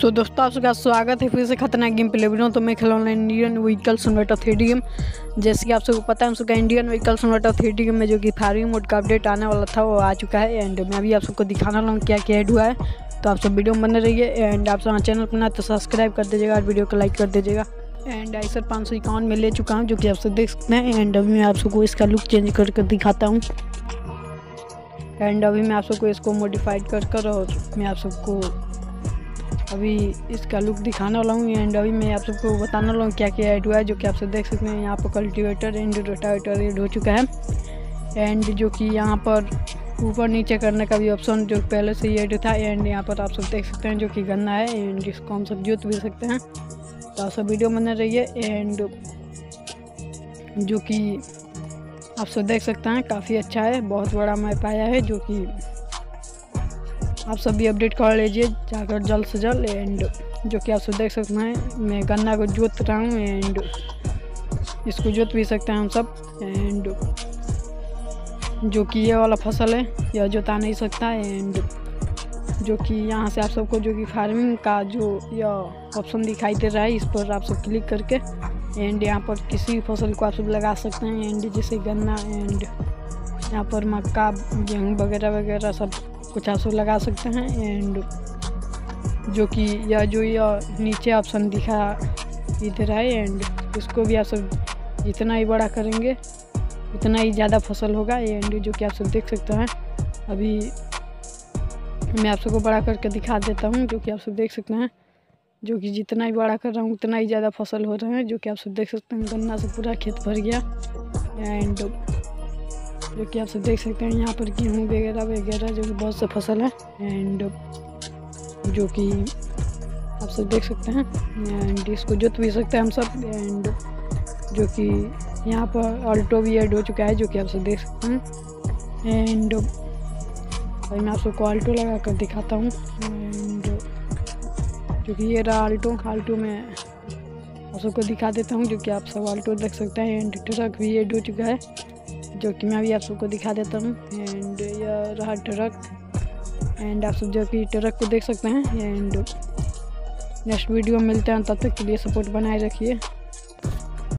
तो दोस्तों, आप सबका स्वागत है फिर से खतरनाक गेम प्ले वीडियो। तो मैं खेला online Indian vehicle simulator 3D game. जैसे कि आप सबको पता है, हम सबका Indian vehicle simulator 3D game में जो कि फार्मिंग मोड का अपडेट आने वाला था वो आ चुका है। एंड मैं अभी आप सबको दिखाना लूँ क्या क्या ऐड हुआ है। तो आप सब वीडियो में बने रहिए। एंड आप सब चैनल पर ना तो सब्सक्राइब कर दीजिएगा और वीडियो को लाइक कर दीजिएगा। एंड आई सर 551 में ले चुका हूँ, जो कि आप सब देख सकते हैं। एंड अभी मैं आप सबको इसका लुक चेंज करके दिखाता हूँ। एंड अभी मैं आप सबको इसको मॉडिफाइड कर और मैं आप सबको अभी इसका लुक दिखाने वाला हूँ। एंड अभी मैं आप सबको बताने वाला हूँ क्या क्या ऐड हुआ है, जो कि आप सब देख सकते हैं। यहाँ पर कल्टीवेटर एंड रोटावेटर ऐड हो चुका है। एंड जो कि यहाँ पर ऊपर नीचे करने का भी ऑप्शन जो पहले से ही ऐड था। एंड यहाँ पर आप सब देख सकते हैं जो कि गन्ना है। एंड जिसको हम सब जोत भी सकते हैं। तो आप सब वीडियो बने रहिए। एंड जो कि आप सब देख सकते हैं काफ़ी अच्छा है, बहुत बड़ा मैप आया है, जो कि आप सब भी अपडेट कर लीजिए जाकर जल्द से जल्द। एंड जो कि आप सब देख सकते हैं, मैं गन्ना को जोत रहा हूँ। एंड इसको जोत भी सकते हैं हम सब। एंड जो कि ये वाला फसल है यह जोता नहीं सकता। एंड जो कि यहाँ से आप सबको जो कि फार्मिंग का जो यह ऑप्शन दिखाई दे रहा है, इस पर आप सब क्लिक करके एंड यहाँ पर किसी फसल को आप सब लगा सकते हैं। एंड जैसे गन्ना एंड यहाँ पर मक्का, गेहूँ वगैरह वगैरह सब कुछ आप सब लगा सकते हैं। एंड जो कि यह नीचे ऑप्शन दिखा इधर है। एंड इसको भी आप सब जितना ही बड़ा करेंगे उतना ही ज़्यादा फसल होगा। एंड जो कि आप सब देख सकते हैं, अभी मैं आप सबको बड़ा करके दिखा देता हूँ। जो कि आप सब देख सकते हैं, जो कि जितना ही बड़ा कर रहा हूँ उतना ही ज़्यादा फसल हो रहे हैं। जो कि आप सब देख सकते हैं, गन्ना से पूरा खेत भर गया। एंड जो कि आप सब देख सकते हैं, यहाँ पर गेहूँ वगैरह वगैरह जो कि बहुत से फसल है। एंड जो कि आप सब देख सकते हैं, एंड इसको जोत भी सकते हैं हम सब। एंड जो कि यहाँ पर ऑल्टो भी ऐड हो चुका है, जो कि आप सब देख सकते हैं। एंड अभी मैं आप सबको ऑल्टो लगा कर दिखाता हूँ। एंड जो कि ये रहा ऑल्टो में आप सबको दिखा देता हूँ, जो कि आप सब ऑल्टो देख सकते हैं। एंड ट्रक भी ऐड हो चुका है, जो कि मैं अभी आप सबको दिखा देता हूँ। एंड यह रहा ट्रक। एंड आप सब जो कि ट्रक को देख सकते हैं। एंड नेक्स्ट वीडियो में मिलते हैं, तब तक के लिए सपोर्ट बनाए रखिए।